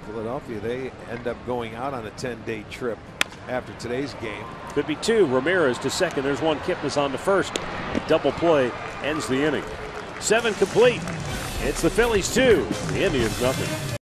Philadelphia, they end up going out on a 10-day trip after today's game. Could be two. Ramirez to second. There's one. Kipnis on to first. Double play ends the inning. 7 complete. It's the Phillies 2, the Indians nothing.